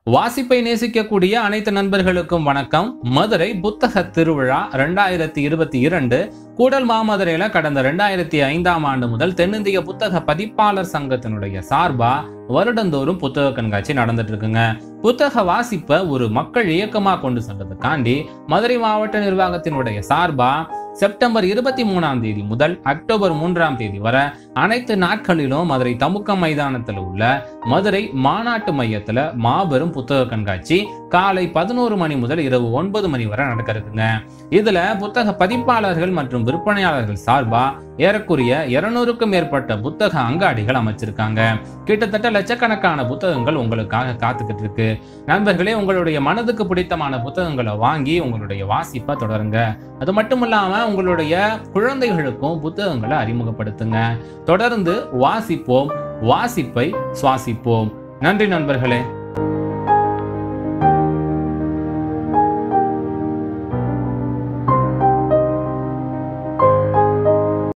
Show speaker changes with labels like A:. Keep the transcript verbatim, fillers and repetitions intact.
A: வாசிப்பை நேசிக்கக்கூடிய அனைத்து நண்பர்களுக்கும் வணக்கம். மதுரை புத்தக திருவிழா இரண்டாயிரத்தி இருபத்தி இரண்டு கூடல் மாமதுரையில கடந்த இரண்டாயிரத்தி ஐந்தாம் ஆண்டு முதல் தென்னிந்திய புத்தக பதிப்பாளர் சங்கத்தினுடைய சார்பா வருடந்தோறும் புத்தக கண்காட்சி நடந்துட்டு இருக்குங்க. புத்தக வாசிப்பை ஒரு மக்கள் இயக்கமா கொண்டு சென்றதுக்காண்டி மதுரை மாவட்ட நிர்வாகத்தினுடைய சார்பா செப்டம்பர் இருபத்தி மூணாம் தேதி முதல் அக்டோபர் மூன்றாம் தேதி வரை அனைத்து நாட்களிலும் மதுரை தமுக்கம் மைதானத்தில் உள்ள மதுரை மாநாட்டு மையத்துல மாபெரும் புத்தக கண்காட்சி காலை பதினோரு மணி முதல் இரவு ஒன்பது மணி வரை நடக்க இருக்குங்க. இதுல புத்தக பதிப்பாளர்கள் மற்றும் விற்பனையாளர்கள் சார்பா ஏறக்குறைய இருநூறுக்கும் மேற்பட்ட புத்தக அங்காடிகள் அமைச்சிருக்காங்க. கிட்டத்தட்ட லட்சக்கணக்கான புத்தகங்கள் உங்களுக்காக காத்துக்கிட்டு இருக்கு. நண்பர்களே, உங்களுடைய மனதுக்கு பிடித்தமான புத்தகங்களை வாங்கி உங்களுடைய வாசிப்பை தொடருங்க. அது மட்டும் இல்லாம உங்களுடைய குழந்தைகளுக்கும் புத்தகங்களை அறிமுகப்படுத்துங்க. தொடர்ந்து வாசிப்போம், வாசிப்பை சுவாசிப்போம். நன்றி நண்பர்களே.